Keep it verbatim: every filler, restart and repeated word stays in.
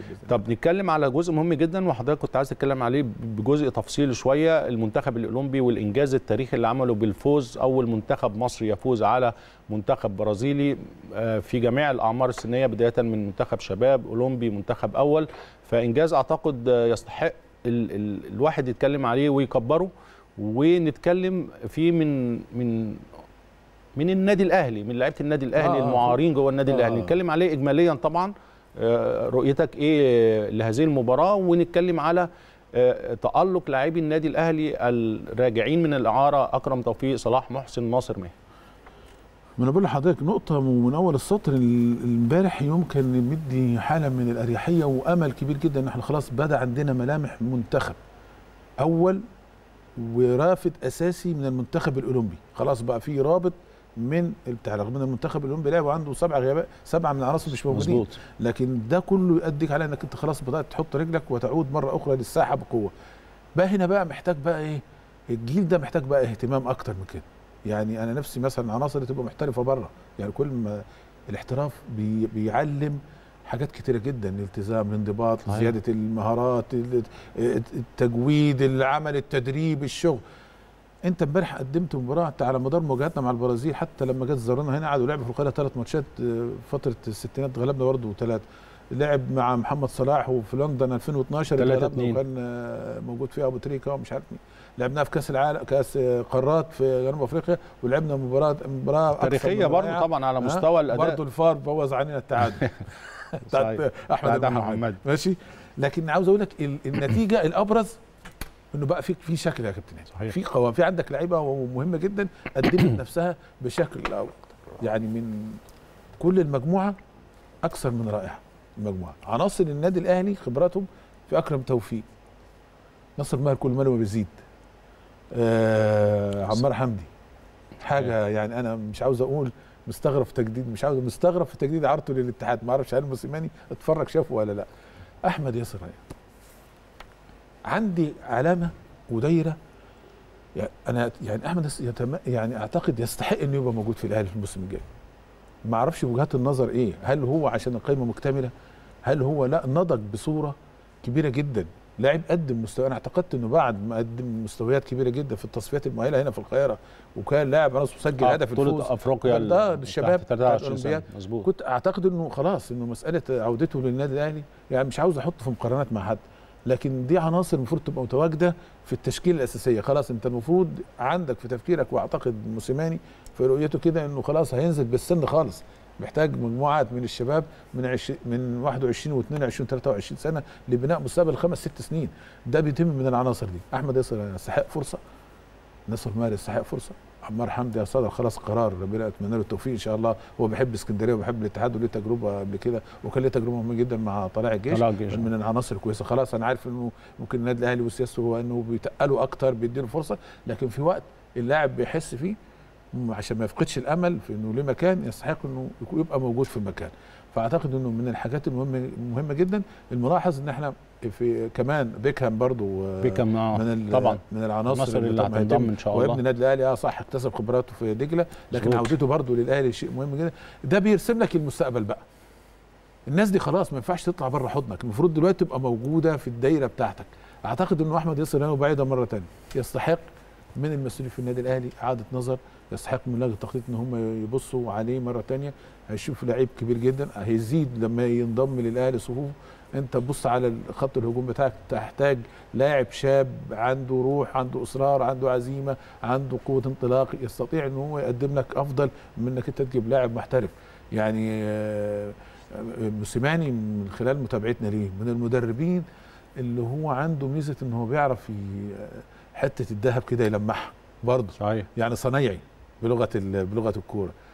طب نتكلم على جزء مهم جدا وحضرتك كنت عايز تتكلم عليه بجزء تفصيلي شويه، المنتخب الاولمبي والانجاز التاريخي اللي عمله بالفوز، اول منتخب مصري يفوز على منتخب برازيلي في جميع الاعمار السنيه، بدايه من منتخب شباب، اولمبي، منتخب اول. فانجاز اعتقد يستحق ال ال الواحد يتكلم عليه ويكبره ونتكلم فيه من من من النادي الاهلي، من لعيبه النادي الاهلي آه المعارين جوه النادي آه الاهلي. نتكلم عليه اجماليا طبعا، رؤيتك ايه لهذه المباراه، ونتكلم على تألق لاعبي النادي الاهلي الراجعين من الاعاره، اكرم توفيق، صلاح محسن، ناصر ماهر. ما انا بقول لحضرتك نقطه من اول السطر، امبارح يمكن مدي حاله من الاريحيه وامل كبير جدا ان احنا خلاص بدا عندنا ملامح منتخب اول ورافد اساسي من المنتخب الاولمبي، خلاص بقى في رابط من بتاع رغم ان المنتخب الاولمبي لعب وعنده سبع غيابات، سبعه من العناصر مش موجودين مظبوط، لكن ده كله يؤديك على انك انت خلاص بدات تحط رجلك وتعود مره اخرى للساحه بقوه. بقى هنا بقى محتاج بقى ايه؟ الجيل ده محتاج بقى اهتمام اكتر من كده. يعني انا نفسي مثلا العناصر اللي تبقى محترفه بره، يعني كل ما الاحتراف بي بيعلم حاجات كتيره جدا، الالتزام، الانضباط، زياده المهارات، التجويد، العمل، التدريب، الشغل. انت امبارح قدمت مباراه على مدار مواجهاتنا مع البرازيل، حتى لما جت زارونا هنا قعدوا لعبوا في القاهره ثلاث ماتشات فتره الستينات، غلبنا برضه ثلاثه. لعب مع محمد صلاح وفي لندن ألفين واثناشر غلبنا وكان موجود فيها ابو تريكه ومش عارف مين. لعبناها في كاس العالم، كاس قارات في جنوب افريقيا، ولعبنا مباراه مباراه تاريخيه برضه طبعا على مستوى الاداء. برضه الفار بوظ علينا التعادل بتاعت احمد محمد، ماشي. لكن عاوز اقول لك النتيجه الابرز انه بقى في في شكل يا كابتن، في قوام، في عندك لعيبه مهمه جدا قدمت نفسها بشكل أو يعني من كل المجموعه اكثر من رائعه. المجموعه عناصر النادي الاهلي خبراتهم في اكرم توفيق، ناصر ماهر كل ما بيزيد، آه عمار حمدي حاجه يعني انا مش عاوز اقول مستغرب في تجديد، مش عاوز مستغرب في تجديد عرضه للاتحاد، ما اعرفش هل موسيماني اتفرج شافه ولا لا. احمد ياسر عندي علامه ودايره، يعني انا يعني احمد يتم يعني اعتقد يستحق انه يبقى موجود في الاهلي في الموسم الجاي. ما اعرفش وجهات النظر ايه، هل هو عشان القائمه مكتمله، هل هو لا نضج بصوره كبيره جدا، لاعب قدم مستوى. انا اعتقدت انه بعد ما قدم مستويات كبيره جدا في التصفيات المؤهله هنا في القاهره، وكان لاعب خلاص مسجل آه هدف الفوز افريقيا ده للشباب تحت الاولمبياد، كنت اعتقد انه خلاص انه مساله عودته للنادي الاهلي، يعني مش عاوز احطه في مقارنات مع حد، لكن دي عناصر المفروض تبقى متواجده في التشكيله الاساسيه. خلاص انت المفروض عندك في تفكيرك، واعتقد موسيماني في رؤيته كده انه خلاص هينزل بالسن خالص، محتاج مجموعات من الشباب من عش... من واحد وعشرين واثنين وعشرين وثلاثة وعشرين سنه لبناء مستقبل خمس ست سنين. ده بيتم من العناصر دي. احمد ياسر يستحق فرصه، ناصر ماهر يستحق فرصه، عمار حمدي صدر خلاص قرار، ربنا اتمنى له التوفيق ان شاء الله. هو بيحب اسكندريه وبيحب الاتحاد وليه تجربه قبل كده، وكان ليه تجربه مهمه جدا مع طلائع الجيش، طلائع الجيش من العناصر الكويسه. خلاص انا عارف انه ممكن النادي الاهلي وسياسته هو انه بيتقلوا اكتر، بيديله فرصه، لكن في وقت اللاعب بيحس فيه عشان ما يفقدش الامل في انه ليه مكان يستحق انه يبقى موجود في المكان. فاعتقد انه من الحاجات المهمه مهمه جدا. الملاحظ ان احنا في كمان بيكهام برضو بيكهام من طبعا من العناصر اللي هتنضم ان شاء الله، وابن النادي الاهلي اه صح اكتسب خبراته في دجله، لكن عودته برضو للاهلي شيء مهم جدا. ده بيرسم لك المستقبل بقى. الناس دي خلاص ما ينفعش تطلع بره حضنك، المفروض دلوقتي تبقى موجوده في الدايره بتاعتك. اعتقد انه احمد ياسر هنا بعيده مره ثانيه، يستحق من المسؤولين في النادي الاهلي اعاده نظر، يستحق من لجنه التخطيط ان هم يبصوا عليه مره ثانيه. هيشوفوا لعيب كبير جدا، هيزيد لما ينضم للاهلي صفوفه. انت تبص على خط الهجوم بتاعك، تحتاج لاعب شاب عنده روح، عنده اصرار، عنده عزيمه، عنده قوه انطلاق، يستطيع ان هو يقدم لك افضل من انك انت تجيب لاعب محترف. يعني موسيماني من خلال متابعتنا ليه من المدربين اللي هو عنده ميزه ان هو بيعرف حته الذهب كده يلمعها برضه، يعني صنايعي بلغه بلغه الكوره.